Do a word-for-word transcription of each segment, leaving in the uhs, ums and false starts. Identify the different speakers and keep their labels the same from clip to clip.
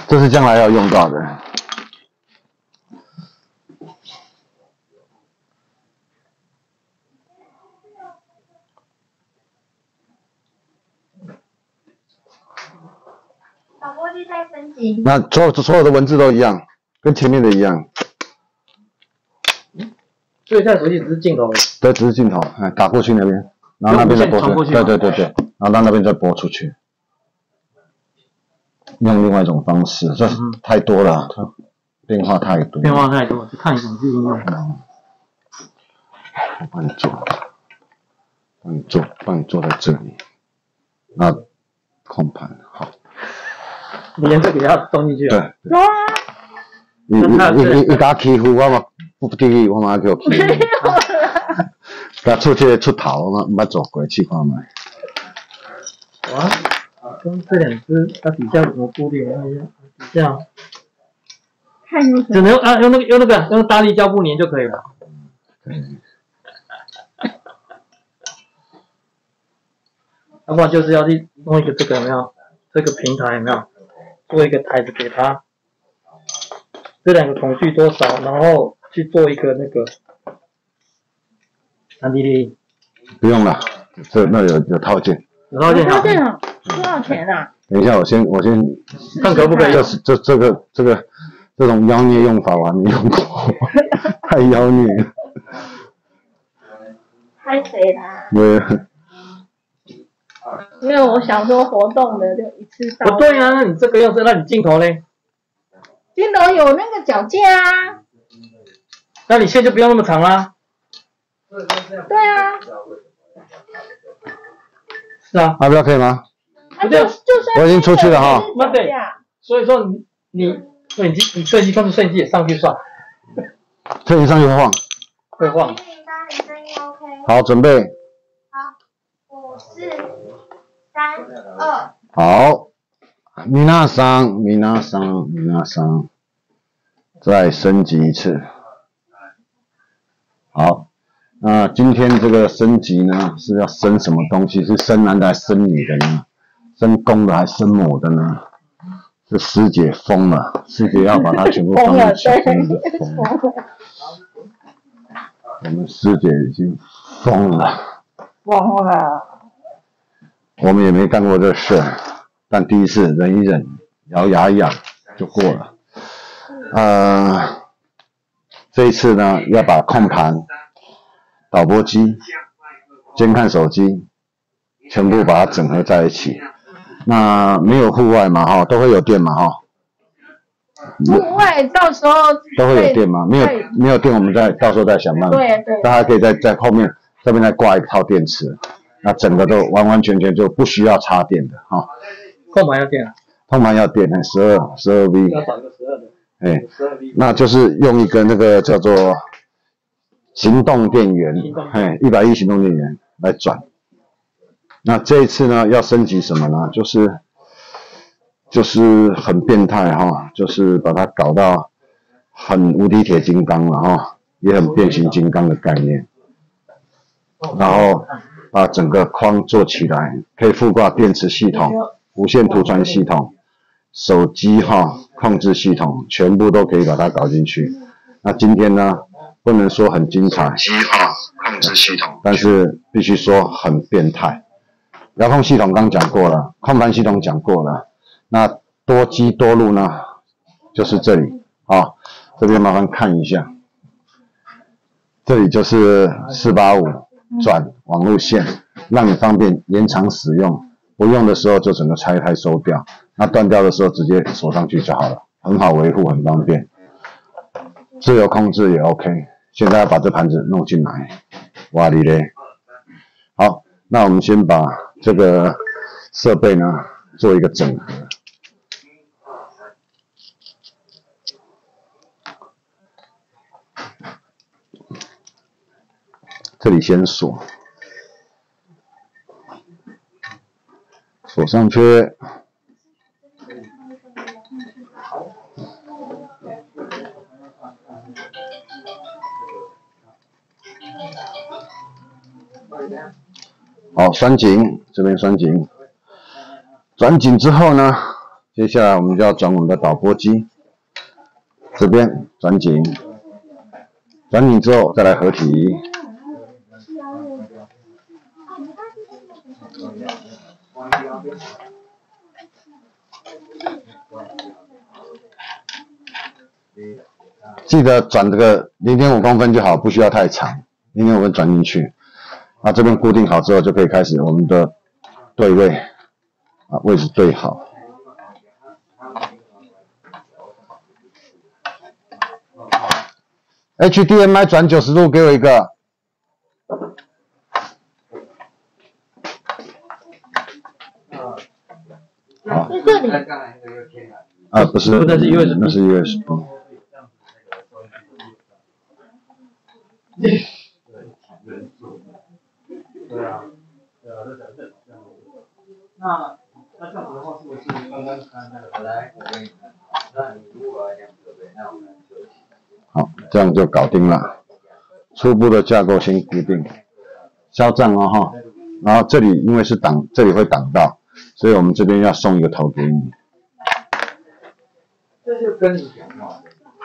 Speaker 1: 这是将来要用到的。
Speaker 2: 导播机再升级。
Speaker 1: 那所有所有的文字都一样，跟前面的一样。
Speaker 3: 所以现在手机只是镜头。
Speaker 1: 对，只是镜头，哎，打过去那边，然后那边再播出去。对对对对，然后让那边再播出去。用另外一种方式，这太多了，它变化太多。
Speaker 3: 变化太多，就看你怎么去应用。
Speaker 1: 嗯，我帮你做，帮你做，帮你做在这里。那控盘好。
Speaker 3: 你连这个也要装进去啊？
Speaker 1: 对。哇！你你你你打欺负我嘛？不得已我嘛叫欺负。他出去出头嘛，没做过去看卖。
Speaker 3: 哇！跟这两只，它底下怎么固定？看一下，底下。
Speaker 2: 看有
Speaker 3: 只能用啊，用那个用那个用大力胶布粘就可以了。
Speaker 1: 嗯。
Speaker 3: 要不然就是要去弄一个这个有没有？这个平台有没有？做一个台子给它。这两个孔距多少？然后去做一个那个。安迪丽。
Speaker 1: 不用了，这那有有套件。
Speaker 3: 有套件啊。
Speaker 2: 套件啊，多少钱啊？
Speaker 1: 等一下，我先我先
Speaker 3: 看可不可以。
Speaker 1: 这是这这个这个这种妖孽用法我还没用过，太妖孽了。
Speaker 2: 太谁啦？
Speaker 1: 对。
Speaker 2: 因为我想说活动的就一次到。
Speaker 3: 不对啊，那你这个要是那你镜头嘞？
Speaker 2: 镜头有那个脚架啊。
Speaker 3: 那你线就不要那么长啦。
Speaker 2: 对啊。
Speaker 3: 是啊。
Speaker 1: 啊，不要可以吗？
Speaker 2: 啊，就就算
Speaker 1: 我已经出去了哈。
Speaker 3: 那对。所以说你你摄影机你摄影机控制摄影机也上去算。
Speaker 1: 摄影上去晃。
Speaker 3: 会晃。
Speaker 1: 好，准备。
Speaker 2: 好，五四三二。
Speaker 1: 好，米娜桑，米娜桑，米娜桑，再升级一次。好，那今天这个升级呢，是要升什么东西？是升男的还是升女的呢？升公的还是升母的呢？是师姐疯了，师姐要把它全部放进去，真的疯了。我们师姐已经疯了。
Speaker 2: 疯了。
Speaker 1: 我们也没干过这事，但第一次忍一忍，咬牙一咬就过了。呃，这一次呢，要把控盘、导播机、监看手机全部把它整合在一起。那没有户外嘛，哈，都会有电嘛，哈。
Speaker 2: 户外到时候
Speaker 1: 都会有电嘛，没有没有电，我们再到时候再想办法。
Speaker 2: 对对。
Speaker 1: 大家可以在在后面这边再挂一套电池，那整个都完完全全就不需要插电的哈。
Speaker 3: 控盘要电啊？
Speaker 1: 控盘要电，十二十二 V。
Speaker 3: 要找一个十二的。
Speaker 1: 哎，那就是用一个那个叫做行动电源，哎，一百一行动电源来转。那这一次呢，要升级什么呢？就是就是很变态哈，就是把它搞到很无敌铁金刚了哈，也很变形金刚的概念。然后把整个框做起来，可以附挂电池系统、无线图传系统、手机哈控制系统，全部都可以把它搞进去。那今天呢，不能说很精彩，
Speaker 4: 机号控制系统，
Speaker 1: 但是必须说很变态。遥控系统刚讲过了，控盘系统讲过了，那多机多路呢，就是这里啊，这边麻烦看一下，这里就是四八五转网路线，让你方便延长使用，不用的时候就整个拆开收掉，那断掉的时候直接锁上去就好了，很好维护，很方便。自由控制也 OK， 现在要把这盘子弄进来，哇哩嘞！好，那我们先把这个设备呢做一个整合。这里先锁，锁上去。好，拴紧，这边拴紧。转紧之后呢， 接下来我们就要转我们的导播机，这边转紧，转紧之后再来合体。记得转这个 零点五公分就好，不需要太长， 零点五公分转进去。那这边固定好之后，就可以开始我们的对位，啊，位置对好。H D M I 转九十度，给我一个。好。
Speaker 2: 在这里。
Speaker 1: 啊，不是，那是 U S B， 那是 U S B。
Speaker 3: 对啊，对啊，这这这这样。那那这样子的话，是不是刚刚看那个？来，我给你看。那你如果要这样设备，那我们就
Speaker 1: 好，这样就搞定了。初步的架构先固定，消障哦哈。然后这里因为是挡，这里会挡到，所以我们这边要送一个头给你。
Speaker 3: 这就跟你讲话，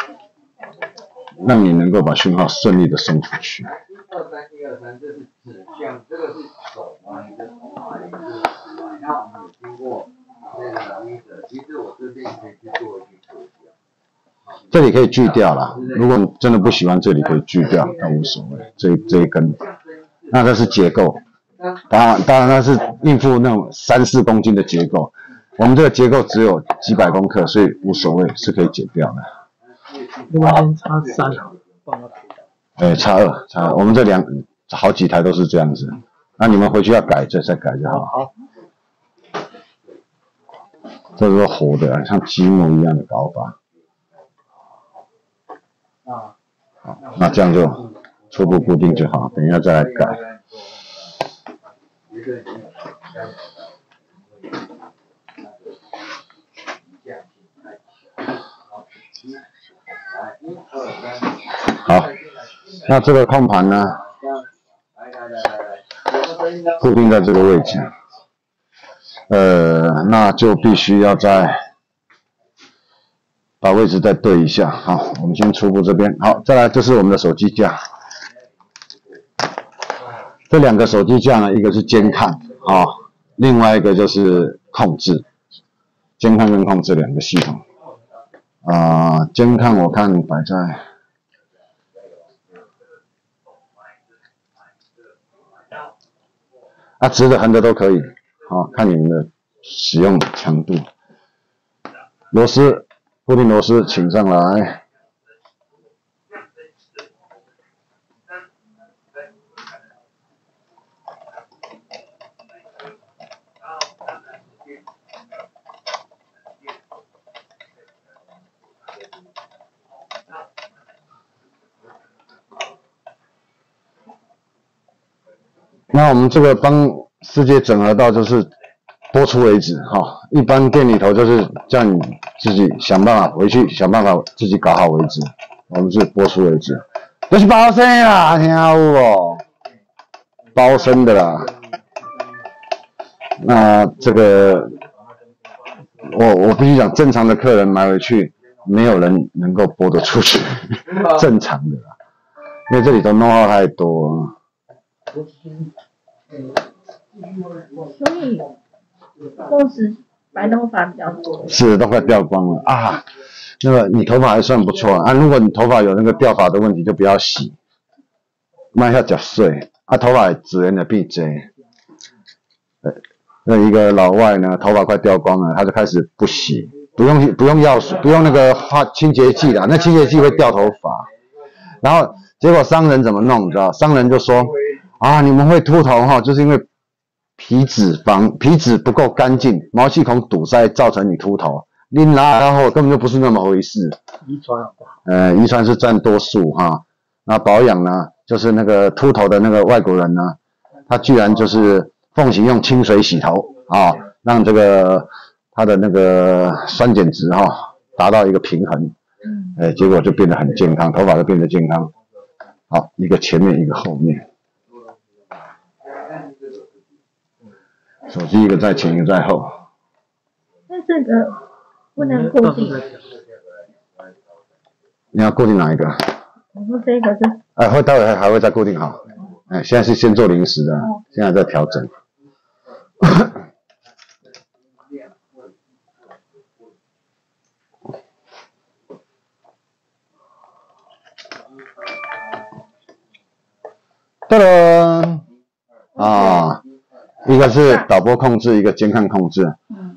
Speaker 1: 让你能够把讯号顺利的送出去。
Speaker 3: 二三一二三，这是指向，这个是手啊，你的手啊，你是指啊。那我们有经过那个医者，其实我这边可以去做一个特效。
Speaker 1: 这里可以锯掉了，如果你真的不喜欢这里可以锯掉，那无所谓。这这一根，那这是结构，当然当然那是应付那种三四公斤的结构，我们这个结构只有几百公克，所以无所谓，是可以剪掉的。
Speaker 3: 另外先插三，帮我打。
Speaker 1: 哎，叉二，叉二，我们这两好几台都是这样子，那你们回去要改，再再改就好。
Speaker 3: 好。
Speaker 1: 这是活的，像积木一样的搞法。
Speaker 3: 啊。
Speaker 1: 好，那这样就初步固定就好，等一下再来改。好，那这个控盘呢，固定在这个位置，呃，那就必须要再把位置再对一下。好，我们先初步这边，好，再来这是我们的手机架，这两个手机架呢，一个是监看啊，另外一个就是控制，监看跟控制两个系统。啊、呃，监看我看摆在，啊，直的横的都可以，好、看你们的使用强度。螺丝，固定螺丝请上来。那我们这个帮世界整合到就是播出为止哈、哦，一般店里头就是叫你自己想办法回去想办法自己搞好为止，我们是播出为止，这是包身啦，听有无？包身的啦。那这个我我必须讲，正常的客人买回去，没有人能够播得出去，正常的啦，因为这里头弄号太多。
Speaker 2: 所以都是白头发比较多。
Speaker 1: 是，都快掉光了啊！那个你头发还算不错啊，如果你头发有那个掉发的问题，就不要洗，卖下假碎啊，头发自然的变多。那一个老外呢，头发快掉光了，他就开始不洗，不用不用药水，不用那个化清洁剂啦，那清洁剂会掉头发。然后结果商人怎么弄，你知道？商人就说啊，你们会秃头哈，就是因为皮脂肪皮脂不够干净，毛细孔堵塞造成你秃头。你拿然后根本就不是那么回事。
Speaker 3: 遗传好不好？
Speaker 1: 呃，遗传是占多数哈。那保养呢，就是那个秃头的那个外国人呢，他居然就是奉行用清水洗头啊，让这个他的那个酸碱值哈、哦、达到一个平衡，哎，结果就变得很健康，头发就变得健康。好，一个前面一个后面，手机一个在前一个在后。
Speaker 2: 那这个不能固定。
Speaker 1: 你要固定哪一个？
Speaker 2: 我说这个是。
Speaker 1: 哎，会待会还还会再固定好。哎，现在是先做临时的，现在在调整。噔噔啊，一个是导播控制，一个监看控制。
Speaker 2: 嗯。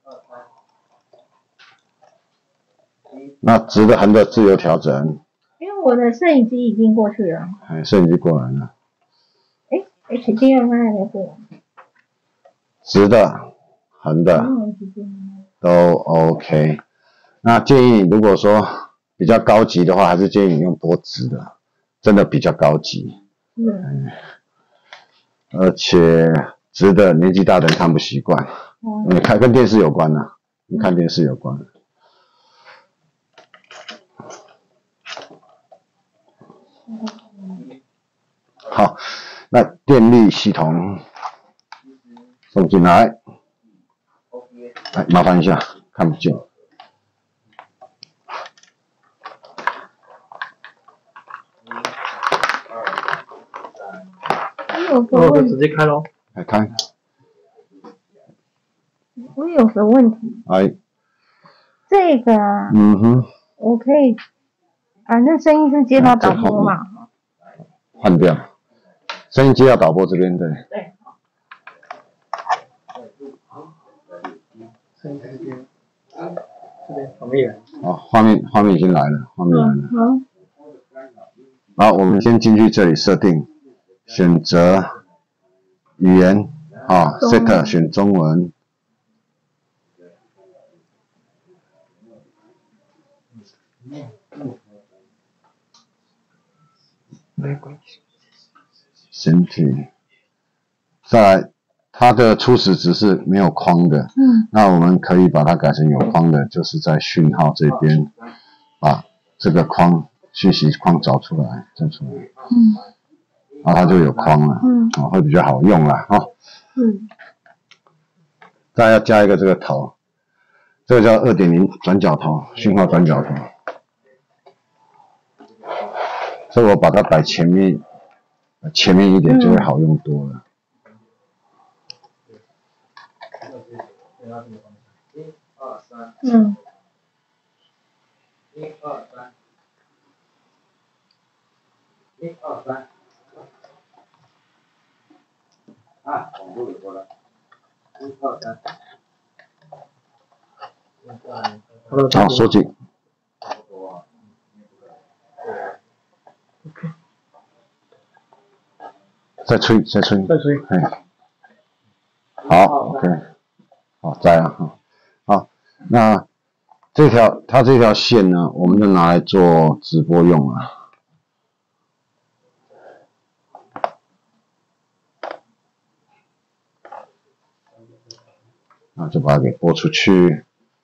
Speaker 1: 那直的、横的自由调整。
Speaker 2: 因为我的摄影机已经过去了。
Speaker 1: 哎，摄影机过来了。
Speaker 2: 哎 ，H D M I 还没过。
Speaker 1: 直的、横的都 OK。那建议如果说比较高级的话，还是建议你用多直的，真的比较高级。嗯。而且直的年纪大的人看不习惯，嗯、你看跟电视有关呢、啊，你看电视有关。好，那电力系统送进来，来麻烦一下，看不见。
Speaker 2: 有个问题，
Speaker 5: 直接开咯。
Speaker 1: 来开。
Speaker 2: 我有个问题。
Speaker 1: 哎。
Speaker 2: 这个啊。
Speaker 1: 嗯哼。
Speaker 2: 我可以，反正声音是接到导播嘛。
Speaker 1: 换掉。声音接到导播这边，对。
Speaker 2: 对。
Speaker 5: 声音这边，这边画面。
Speaker 1: 哦，画面画面已经来了，画面来了。
Speaker 2: 嗯。
Speaker 1: 好，我们先进去这里设定。选择语言，啊 ，set 选中文。
Speaker 5: 没关系。
Speaker 1: 整体，再来，它的初始值是没有框的，
Speaker 2: 嗯，
Speaker 1: 那我们可以把它改成有框的，就是在讯号这边把这个框讯息框找出来，找出来，
Speaker 2: 嗯。
Speaker 1: 然后它就有框了，
Speaker 2: 嗯，
Speaker 1: 哦，会比较好用啦，哦，
Speaker 2: 嗯，
Speaker 1: 再要加一个这个头，这个叫 二点零 转角头，讯号转角头，所以我把它摆前面，前面一点就会好用多了。
Speaker 2: 嗯，
Speaker 3: 一二三，一二三。啊，广播有过来，一二三，
Speaker 1: 好，收紧。
Speaker 5: OK。
Speaker 1: 再吹，再吹。
Speaker 5: 再吹。
Speaker 1: 哎。好 ，OK。好，在啊，好，好，那这条它这条线呢，我们就拿来做直播用了。那就把它给播出去。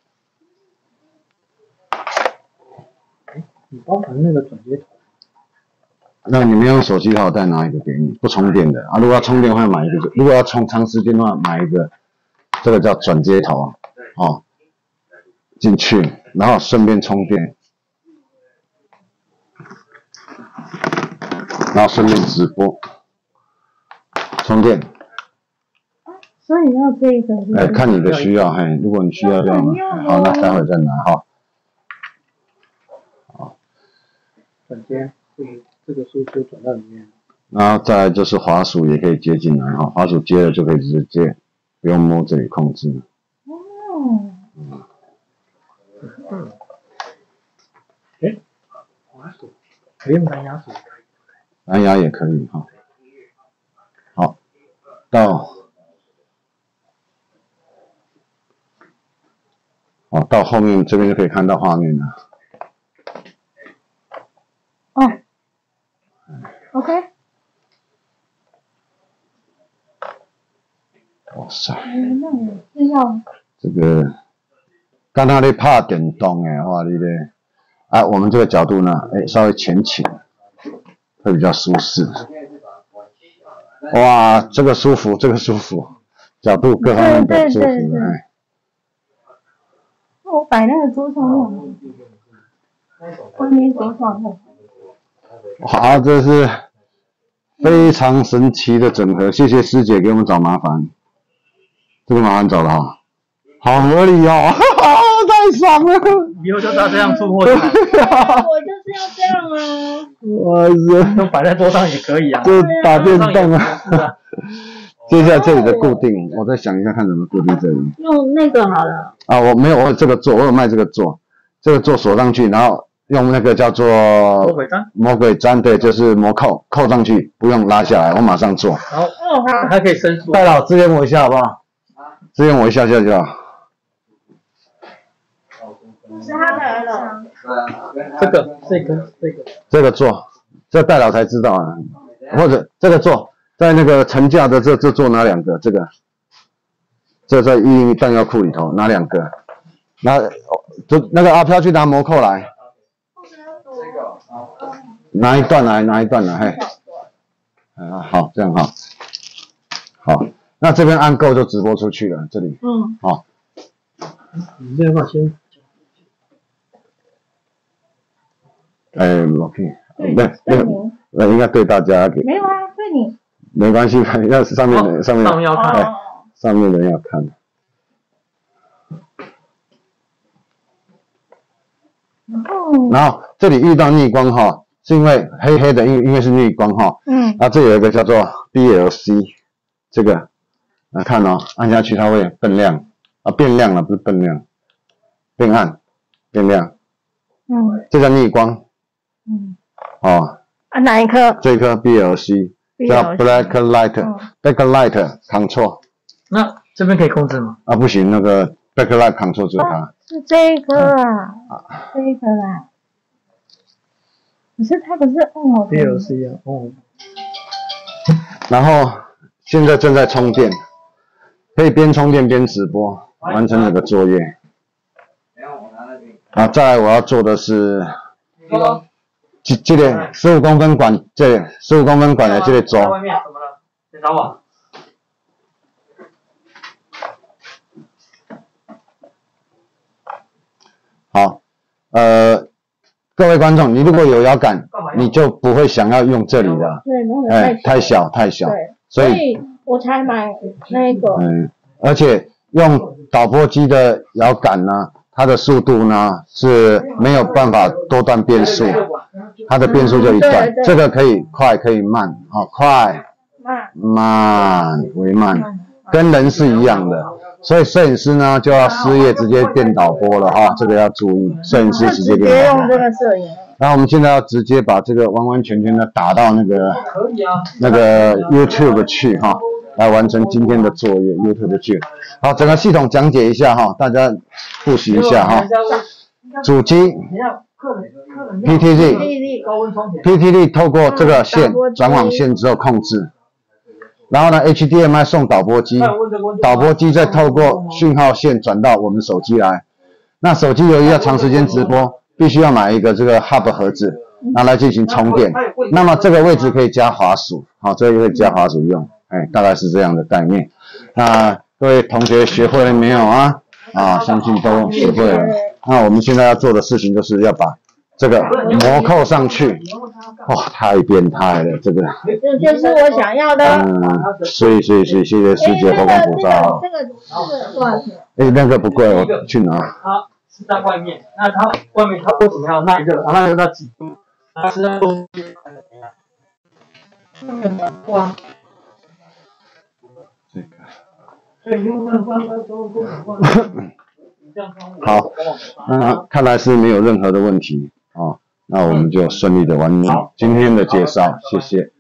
Speaker 5: 你包含那个转接头。
Speaker 1: 那你们用手机的话，我再拿一个给你，不充电的啊。如果要充电的话，买一个；如果要充长时间的话，买一个。这个叫转接头哦，进去，然后顺便充电，然后顺便直播，充电。
Speaker 2: 所以要这个。
Speaker 1: 哎，看你的需要，嘿，如果你需要这样，好，那待会再拿哈。好。
Speaker 5: 转接，这个这个数就转到里面。
Speaker 1: 然后再来就是滑鼠也可以接进来哈，滑鼠接了就可以直接接，不用摸这里控制。
Speaker 2: 哦。
Speaker 1: 嗯。
Speaker 5: 嗯。哎，滑鼠可以用蓝牙鼠。
Speaker 1: 蓝牙也可以哈。好，到。哦，到后面这边就可以看到画面了。
Speaker 2: 哦 ，OK。
Speaker 1: 哇塞！
Speaker 2: 嗯，那我是要
Speaker 1: 这个，刚刚咧拍电动的话，你咧，啊，我们这个角度呢，哎，稍微前倾，会比较舒适。哇，这个舒服，这个舒服，角度各方面都舒服，哎。
Speaker 2: 我摆那个桌上用，外面桌上用。
Speaker 1: 好，这是非常神奇的整合，谢谢师姐给我们找麻烦，这个麻烦找的好，好合理哦，哈哈，太爽了！
Speaker 5: 以后就是要这样出货的。
Speaker 2: 我就是要这样啊！
Speaker 1: 哇塞，
Speaker 5: 都摆在桌上也可以啊，
Speaker 1: 就打电动啊。
Speaker 5: 啊。
Speaker 1: 接下来这里的固定，我再想一下看怎么固定这里。
Speaker 2: 用那个好了。
Speaker 1: 啊，我没有，我有这个座，我有卖这个座，这个座锁上去，然后用那个叫做
Speaker 5: 魔鬼毡。
Speaker 1: 魔鬼毡，对，就是魔扣，扣上去不用拉下来，我马上做。
Speaker 5: 然后还可以伸缩。
Speaker 1: 戴老支援我一下好不好？支援我一下下就好。
Speaker 2: 是他的儿了。
Speaker 5: 这个，这个，这个。
Speaker 1: 这个座，这戴老才知道啊，或者这个座。在那个层架的这这座哪两个？这个，这在一零一弹药库里头哪两个？那就那个阿飘去拿魔扣来，拿一段来，拿一段来，嘿，啊好，这样好，好，那这边按够就直播出去了，这里，
Speaker 2: 嗯，
Speaker 1: 好，
Speaker 5: 你这样先，
Speaker 1: 哎 ，OK， 那那那应该对大家给，
Speaker 2: 没有啊，对你。
Speaker 1: 没关系，要是上面的、哦、上面
Speaker 5: 上面要看、
Speaker 1: 哎，上面的人要看。
Speaker 2: 哦。
Speaker 1: 然后这里遇到逆光哈，是因为黑黑的，因为因为是逆光哈。嗯。那这有一个叫做 B L C， 这个来看哦，按下去它会变亮啊，变亮了不是变亮，变暗，变亮。嗯。这叫逆光。嗯。哦。
Speaker 2: 啊，哪一颗？
Speaker 1: 这颗 B L C。叫 black light，black light control。
Speaker 5: 那这边可以控制吗？
Speaker 1: 啊，不行，那个 black light control 就是它。
Speaker 2: 是这个啊，这个啦。可是它不是哦。
Speaker 5: B L C 啊，哦。
Speaker 1: 然后现在正在充电，可以边充电边直播，完成这个作业。啊，再来我要做的是。这这个十五公分管，这十五公分管的这个轴。
Speaker 5: 外面怎么了？检查我。
Speaker 1: 好，呃，各位观众，你如果有摇杆，你就不会想要用这里的，
Speaker 2: 对，
Speaker 1: 哎，太小太小，
Speaker 2: 对，
Speaker 1: 所以
Speaker 2: 我才买那个。
Speaker 1: 嗯，而且用导播机的摇杆呢，它的速度呢是没有办法多段变速。它的变速就一段，嗯、这个可以快可以慢，啊、哦，快慢慢为慢，跟人是一样的，所以摄影师呢就要失业直接变导播了哈、哦，这个要注意，摄影师直接变导播。
Speaker 2: 用这个摄影。
Speaker 1: 然后我们现在要直接把这个完完全全的打到那个那个 YouTube 去哈、哦，来完成今天的作业 YouTube 去。好，整个系统讲解一下哈、哦，大家复习一下哈、哦，主机。P T Z，P T Z 透过这个线转网线之后控制，然后呢 H D M I 送导播机，导播机再透过讯号线转到我们手机来。那手机由于要长时间直播，必须要买一个这个 Hub 盒子，拿来进行充电。那么这个位置可以加滑鼠，好，这个可以加滑鼠用，哎，大概是这样的概念。那各位同学学会了没有啊？啊，相信都学会了。那我们现在要做的事情就是要把这个膜扣上去，哇，太变态了，这个。
Speaker 2: 这就是我想要的。
Speaker 1: 嗯，所以所以所以谢谢师姐后光普照。
Speaker 2: 这个这个这个多少钱？
Speaker 1: 哎，那个不贵，我去拿。
Speaker 5: 它是在外面，那它外面它为什么要那一个？那个要几度？它是要东西还是怎样？嗯，哇。
Speaker 1: 这个。
Speaker 5: 对，因为关关都都很关。
Speaker 1: 好，那看来是没有任何的问题啊、哦，那我们就顺利的完成今天的介绍，谢谢。